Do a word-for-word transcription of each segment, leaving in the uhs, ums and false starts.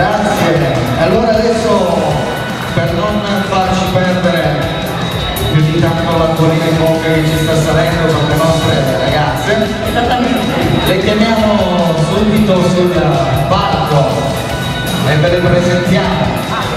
Grazie. Allora adesso, per non farci perdere più di tanto l'acquolina in bocca che ci sta salendo con le nostre ragazze, le chiamiamo subito sul palco e ve le presentiamo.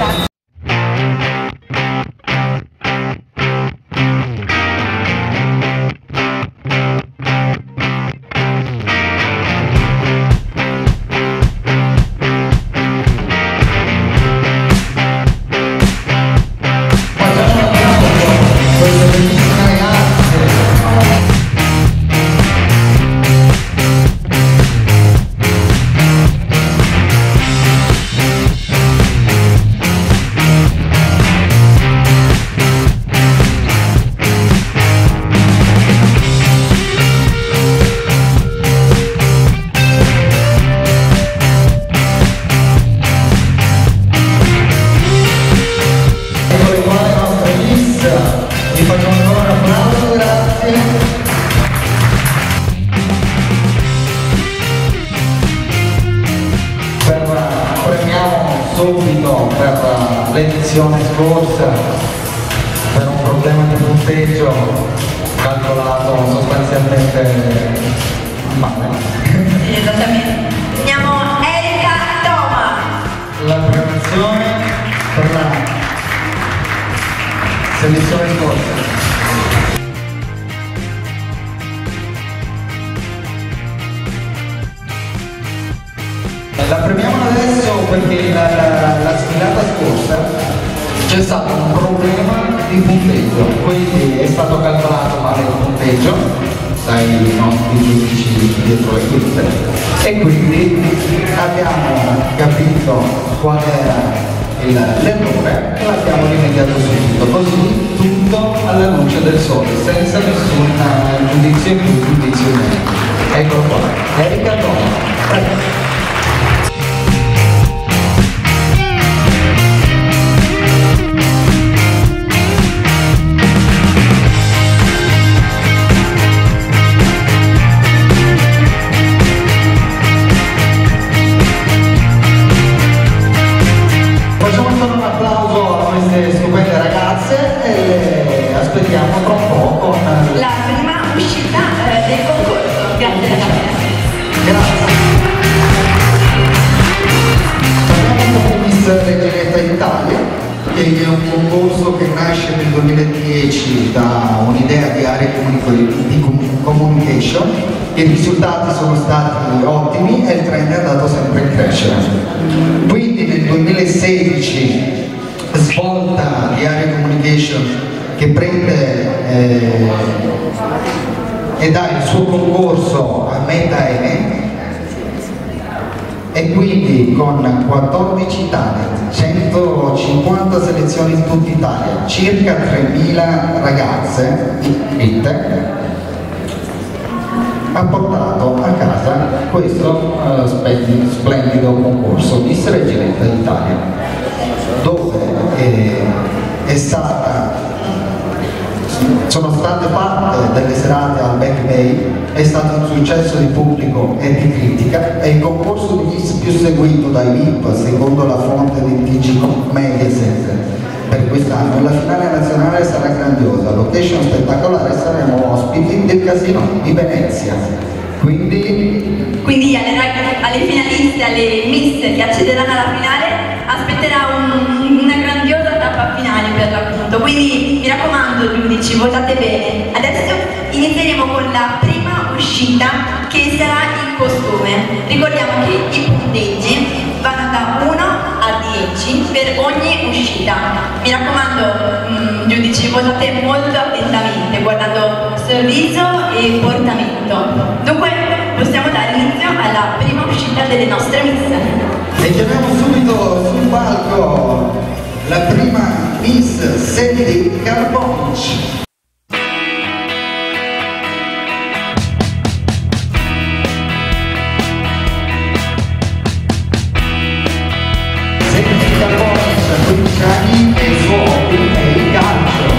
Subito per l'edizione scorsa, per un problema di punteggio calcolato sostanzialmente male. Sì, esattamente. Andiamo Erika Toma. La premiazione per la selezione scorsa. La premiamo adesso perché la, la, la sfilata scorsa c'è stato un problema di punteggio, quindi è stato calcolato male il punteggio dai nostri giudici dietro le quinte e quindi abbiamo capito qual era l'errore e l'abbiamo rimediato subito, così tutto alla luce del sole, senza nessun giudizio in più, giudizio in meno. Eccolo qua, Erika Toma. Prego. Aspettiamo tra un po' con la prima uscita eh, del concorso. Grazie ragazzi. Grazie. Parliamo con Miss Reggiretta Italia, che è un concorso che nasce nel duemiladieci da un'idea di area di communication. I risultati sono stati ottimi e il trend è andato sempre in crescita. Quindi nel duemilasedici svolta di area communication che prende eh, e dà il suo concorso a Meta Ene e quindi con quattordici talent, centocinquanta selezioni in tutta Italia, circa tremila ragazze iscritte, ha portato a casa questo uh, splendido, splendido concorso Miss Reggiretta Italia, dove è, è stata sono state fatte delle serate al Back Bay, è stato un successo di pubblico e di critica, è il concorso di Miss più seguito dai V I P secondo la fonte di T G Mediaset per quest'anno. La finale nazionale sarà grandiosa, location spettacolare, saremo ospiti del Casino di Venezia. Quindi, Quindi alle, alle finaliste, alle Miss che accederanno alla finale aspetterà un, una grandiosa tappa finale per l'appunto, quindi mi raccomando giudici, votate bene. Adesso inizieremo con la prima uscita che sarà il costume. Ricordiamo che i punteggi vanno da uno a dieci per ogni uscita. Mi raccomando mh, giudici, votate molto attentamente guardando sorriso e portamento. Dunque possiamo dare inizio alla prima uscita delle nostre Miss. E chiamiamo subito sul palco la prima Miss Sandy Carbonic. Sandy Carbonic, quindici anni e il suo hobby è il calcio.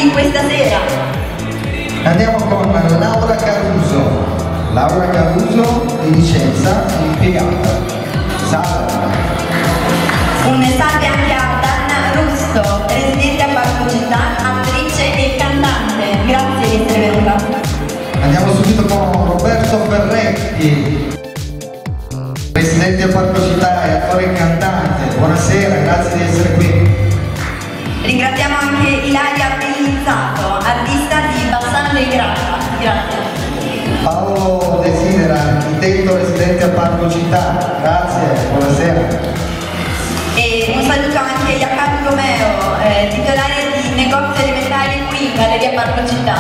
di questa sera. Andiamo con Laura Caruso. Laura Caruso di Vicenza, impiegata. Salve. Un salve anche a Danna Russo, residente a Parco Città, attrice e cantante. Grazie di essere venuta. Andiamo subito con Roberto Ferretti, residente a Parco Città e attore e cantante. Buonasera, grazie di essere qui. Ringraziamo anche Ilaria Bellizzato, artista di Bassano del Grappa. Grazie. Paolo Desidera, architetto residente a Parco Città. Grazie, buonasera. E un saluto anche a Jacopo Romeo, eh, titolare di negozio alimentare qui in Galleria Parco Città.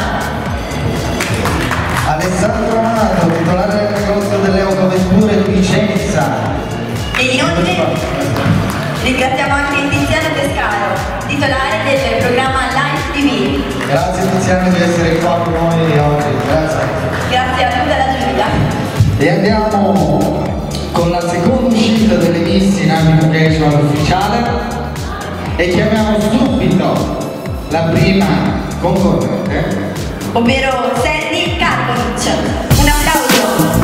Alessandro Amato, titolare del negozio delle autovetture di Vicenza. E inoltre ringraziamo anche Tiziano Pescaro, titolare del programma Live T V. Grazie Tiziano di essere qua con noi oggi, grazie. Grazie a tutta la giuria. E andiamo con la seconda uscita delle Miss in ambito casual ufficiale e chiamiamo subito la prima concorrente, ovvero Sandy Karkovic. Un applauso!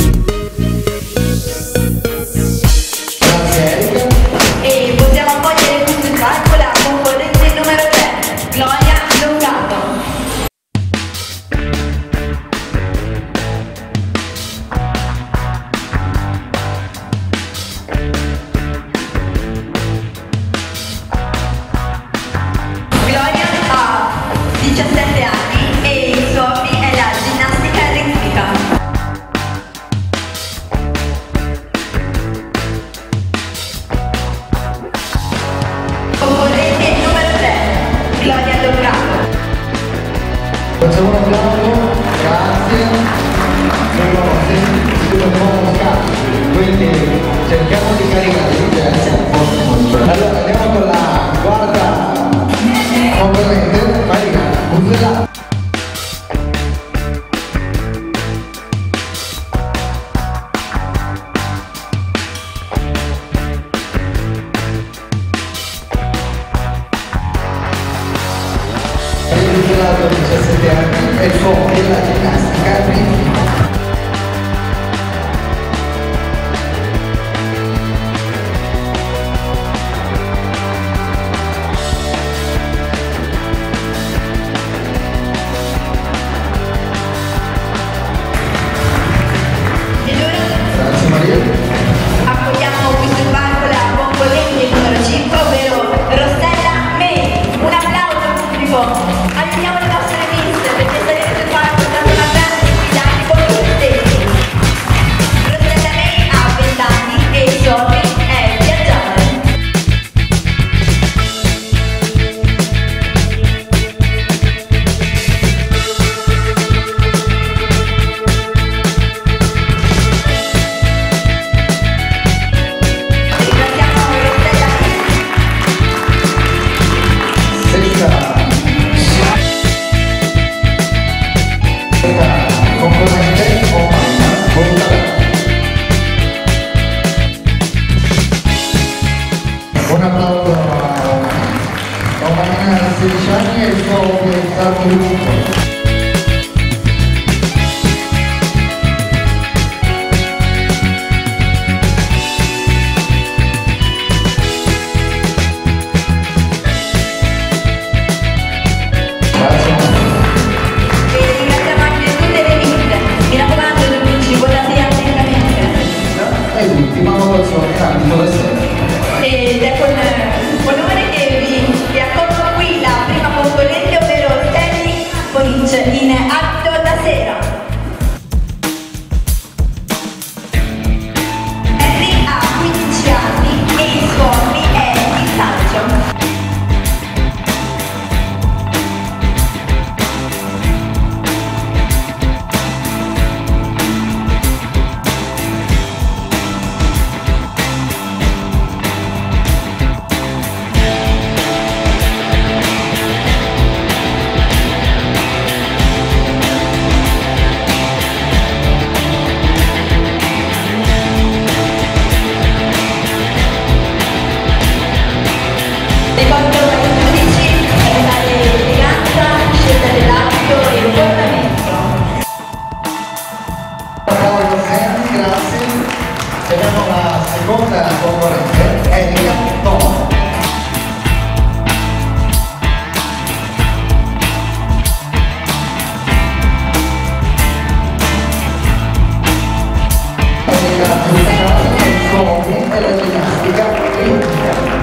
E possiamo accogliere Vediamo la seconda concorrente, Erika Toma. E la ginnastica olimpica.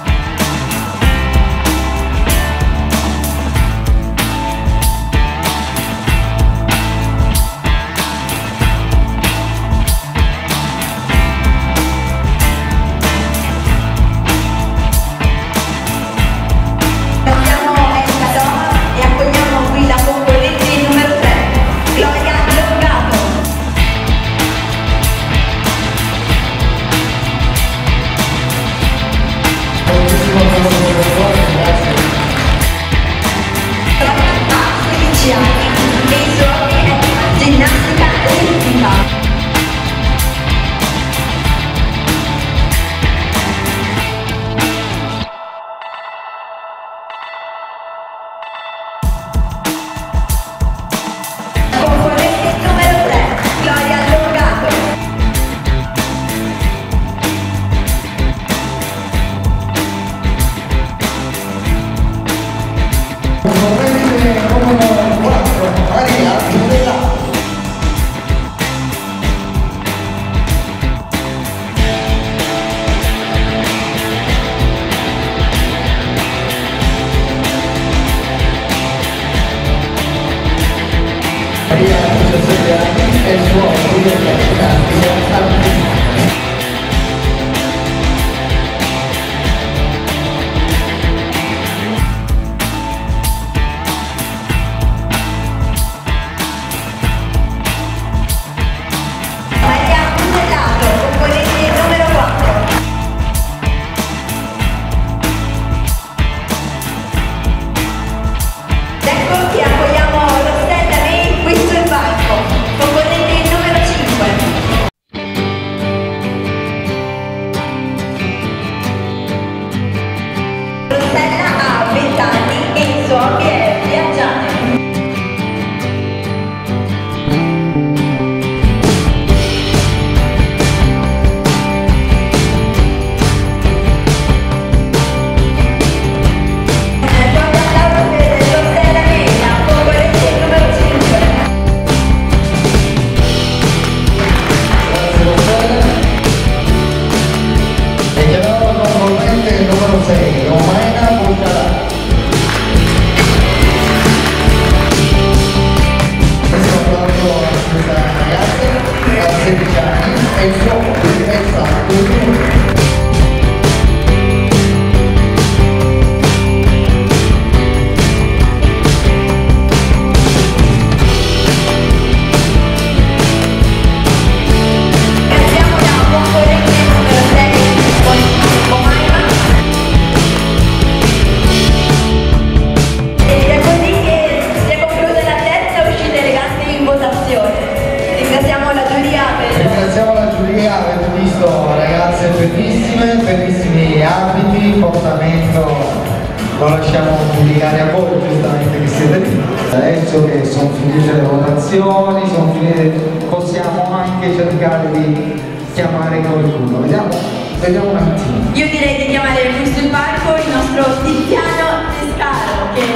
Lo lasciamo giudicare a voi, giustamente, che siete lì. Adesso che sono finite le votazioni, sono finite, possiamo anche cercare di chiamare qualcuno. Vediamo, vediamo un attimo. Io direi di chiamare qui sul palco il nostro Tiziano Pescaro. Che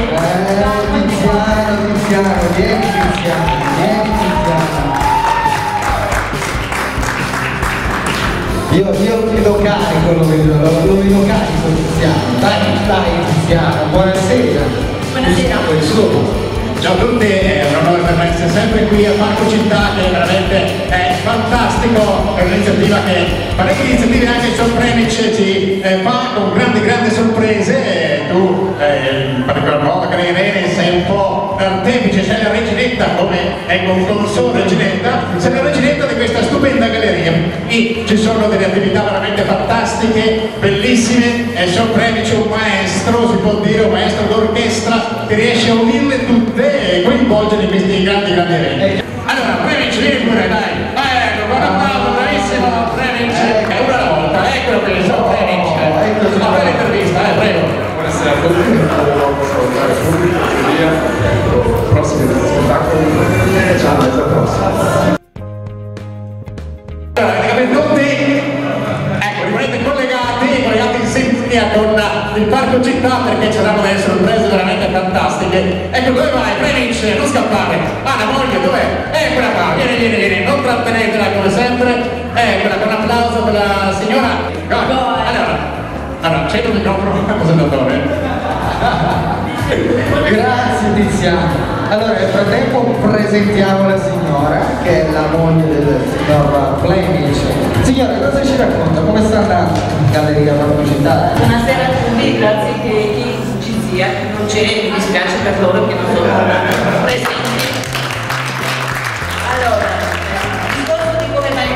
eh, Tiziano, Tiziano, vieni Tiziano, vieni Tiziano. Io, io ti do carico, lo vedo, lo, lo vedo carico Tiziano. Dai, dai Tiziano, buonasera. Buonasera. Ciao a tutti, è un onore per me essere sempre qui a Parco Città, che veramente è fantastico, è un'iniziativa che parecchie iniziative anche il Sorpremic ci eh, fa con grandi grandi sorprese. E tu eh, in particolar modo che Irene sei un po' artefice, sei la reginetta come è concorso reginetta, sei la reginetta di questa stupenda galleria e ci sono delle attività veramente fantastiche, bellissime, e il Sorpremic è un maestro, si può dire un maestro d'orchestra che riesce a unirle tutte e coinvolgere questi grandi grandi eventi. Allora, Premic, vieni pure, dai! Ecco, buon applauso, bravissimo, Premic! È una alla volta, eccolo qui, sono Premic! Una bella intervista, eh, prego! Buonasera a tutti, volevo salutare subito, via, prossimi spettacoli, ciao, alla prossima! Allora, benvenuti linea con il Parco Città perché ci saranno delle sorprese veramente fantastiche. Ecco, dove vai? Premic, non scappare. Ah, la moglie, dov'è? Eccola qua, vieni, vieni, vieni, non trattenetela come sempre. Eccola, con un applauso per la signora. Go. Allora, allora, c'è il microfono, presentatore. Grazie Tiziano. Allora nel frattempo presentiamo la signora che è la moglie del signor Plemic. Signora, cosa ci racconta? Come sta andando in Galleria Parco Città? Buonasera a tutti, grazie che chi ci sia, chi non c'è, mi dispiace per loro che non sono presenti. Allora, il discorso di come va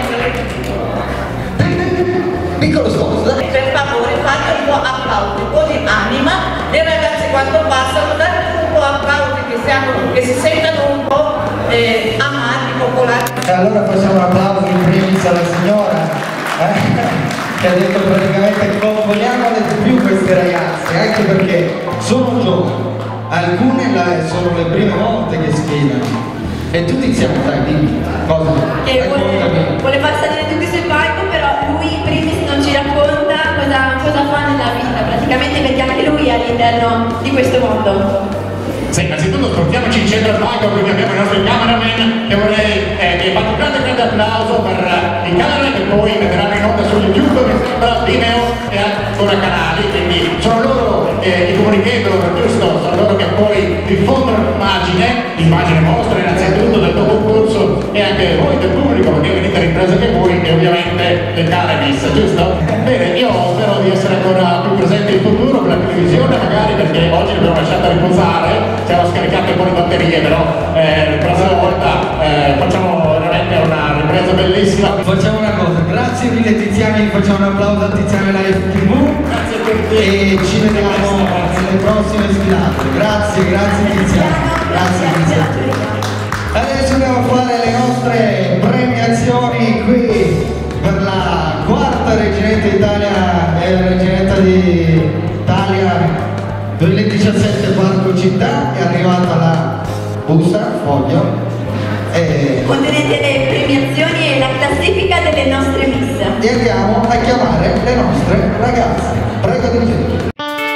in Piccolo sforzo. per favore fate un po' applausi, un po' di anima. Le ragazze quando passano date un po' applausi che, siamo, che si sentano un po' eh, amati, popolari. E allora facciamo un applauso in primis alla signora eh, che ha detto praticamente convogliamole di più queste ragazze, anche perché sono giovani, alcune la, sono le prime volte che sfidano. E tutti siamo dai, dimmi cosa? Che vuole, vuole far salire tutti sul palco, però lui in primis non ci racconta cosa, cosa fa nella vita, praticamente perché anche lui è all'interno di questo mondo. Sì, innanzitutto portiamoci in centro al palco, quindi abbiamo i nostri cameraman che vorrei eh, che fate un grande grande applauso per eh, i cameraman che poi vedranno in onda su YouTube, mi sembra, Vimeo e ancora canali, quindi sono loro eh, i comunicator, giusto? Sono loro che poi diffondono l'immagine, l'immagine vostra innanzitutto del tuo concorso e anche voi del pubblico, perché venite a riprese che voi e ovviamente le care miss, giusto? Bene, io spero di essere ancora più presente in futuro per la televisione magari, perché oggi l'abbiamo lasciata riposare, siamo scaricati un po' di batterie, però eh, la prossima volta eh, facciamo veramente una ripresa bellissima. Facciamo una cosa, grazie mille Tiziani, facciamo un applauso a Tiziano Live tivù. Grazie a tutti e ci vediamo nelle prossime sfilate. Grazie, grazie Tiziano. Grazie Tiziano. Adesso andiamo a fare le nostre premiazioni qui per la quarta Reginetta Italia e la Reginetta d'Italia duemiladiciassette Parco Città. È arrivata la busta, foglio. E... contenete le premiazioni e la classifica delle nostre miss. e andiamo a chiamare le nostre ragazze. Prego di più.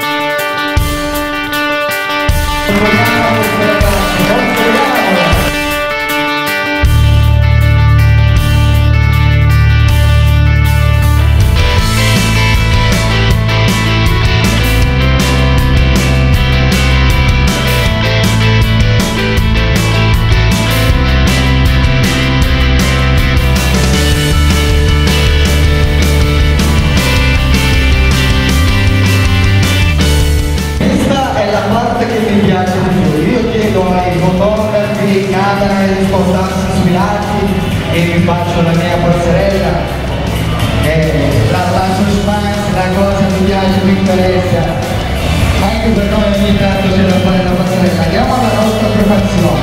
E vi faccio la mia pazzerella e la, la suspense, la cosa mi piace, mi interessa, anche per noi ogni tanto c'è da fare la pazzerella. Andiamo alla nostra preparazione.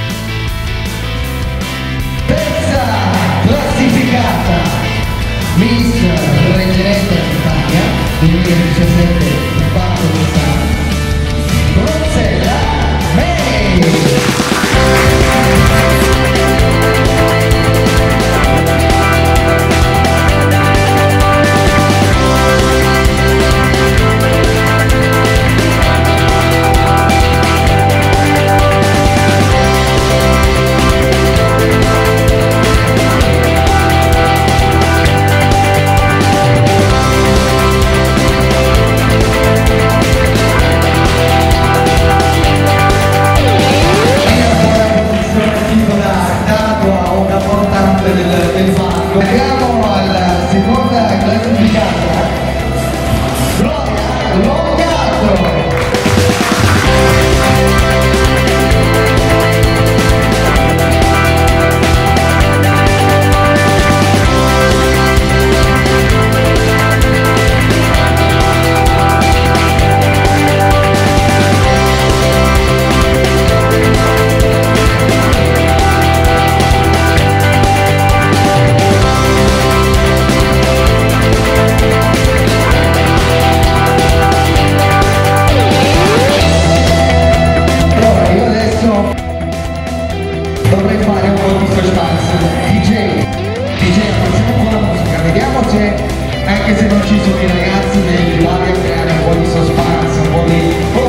Terza classificata Miss Reginetta d'Italia duemiladiciassette Parco Città, Rossella May. Andiamo alla seconda classificata, Gloria Longato. Dovrei fare un po' di suspense. D J, D J, facciamo un po' la musica, vediamo se anche se non ci sono i ragazzi, devi aiutarli a creare un po' di suspense, un po' di